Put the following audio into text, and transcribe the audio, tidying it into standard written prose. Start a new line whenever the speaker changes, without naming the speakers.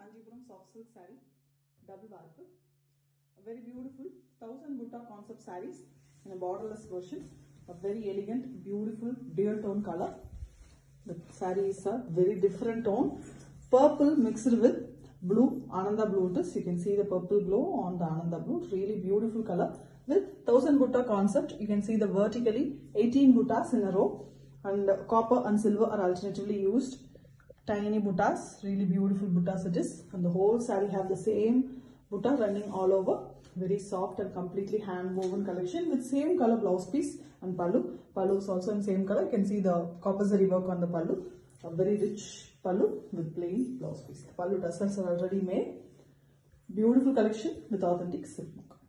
Kanjipuram soft silk saree, double warp. A very beautiful 1000 butta concept sarees in a borderless version. A very elegant, beautiful dual tone color. The saree is a very different tone. Purple mixed with blue, Ananda blue it is. You can see the purple glow on the Ananda blue. Really beautiful color with 1000 butta concept. You can see the vertically 18 buttas in a row, and copper and silver are alternatively used. Tiny buttas, really beautiful buttas it is, and the whole saree have the same butta running all over. Very soft and completely hand woven collection with same color blouse piece and pallu. Pallu is also in same color. You can see the copper zari work on the pallu. A very rich pallu with plain blouse piece. The pallu tassels are already made. Beautiful collection with authentic silk work.